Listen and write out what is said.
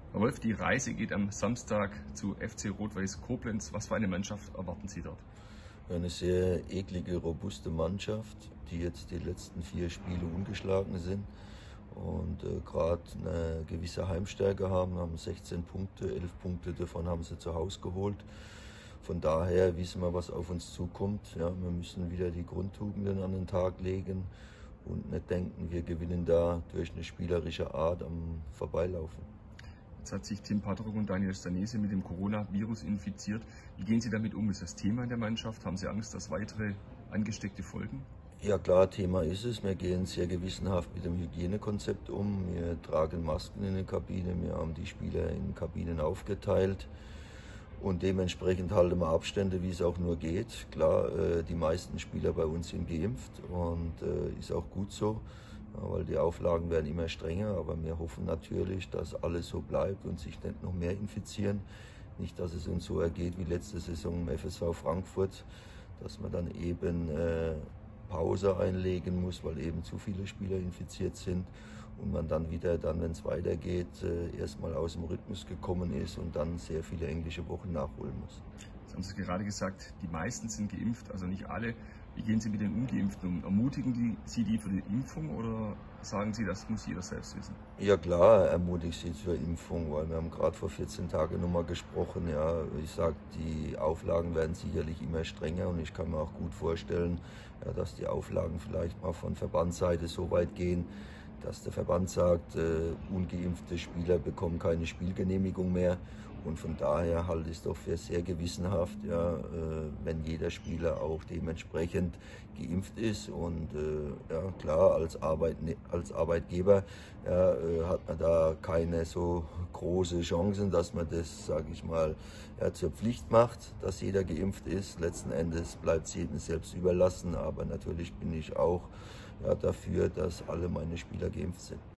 Herr Wolf, die Reise geht am Samstag zu FC Rot-Weiß Koblenz. Was für eine Mannschaft erwarten Sie dort? Eine sehr eklige, robuste Mannschaft, die jetzt die letzten 4 Spiele ungeschlagen sind und gerade eine gewisse Heimstärke haben 16 Punkte, 11 Punkte davon haben sie zu Hause geholt. Von daher wissen wir, was auf uns zukommt. Ja, wir müssen wieder die Grundtugenden an den Tag legen und nicht denken, wir gewinnen da durch eine spielerische Art am Vorbeilaufen. Jetzt hat sich Tim Padrock und Daniel Stanese mit dem Coronavirus infiziert. Wie gehen Sie damit um? Ist das Thema in der Mannschaft? Haben Sie Angst, dass weitere angesteckte folgen? Ja klar, Thema ist es. Wir gehen sehr gewissenhaft mit dem Hygienekonzept um. Wir tragen Masken in der Kabine, wir haben die Spieler in Kabinen aufgeteilt und dementsprechend halten wir Abstände, wie es auch nur geht. Klar, die meisten Spieler bei uns sind geimpft und ist auch gut so, ja, weil die Auflagen werden immer strenger, aber wir hoffen natürlich, dass alles so bleibt und sich nicht noch mehr infizieren. Nicht, dass es uns so ergeht wie letzte Saison im FSV Frankfurt, dass man dann eben Pause einlegen muss, weil eben zu viele Spieler infiziert sind und man dann wieder, wenn es weitergeht, erstmal aus dem Rhythmus gekommen ist und dann sehr viele englische Wochen nachholen muss. Jetzt haben Sie gerade gesagt, die meisten sind geimpft, also nicht alle. Wie gehen Sie mit den Ungeimpften um? Ermutigen Sie die für die Impfung oder sagen Sie, das muss jeder selbst wissen? Ja klar, ermutige sie zur Impfung, weil wir haben gerade vor 14 Tagen nochmal gesprochen. Ja, ich sage, die Auflagen werden sicherlich immer strenger und ich kann mir auch gut vorstellen, ja, dass die Auflagen vielleicht mal von Verbandsseite so weit gehen, dass der Verband sagt, ungeimpfte Spieler bekommen keine Spielgenehmigung mehr. Und von daher halte ich es doch für sehr gewissenhaft, ja, wenn jeder Spieler auch dementsprechend geimpft ist. Und ja, klar, als Arbeitgeber ja, hat man da keine so große Chancen, dass man das, sage ich mal, ja, zur Pflicht macht, dass jeder geimpft ist. Letzten Endes bleibt es jedem selbst überlassen, aber natürlich bin ich auch ja, dafür, dass alle meine Spieler geimpft sind.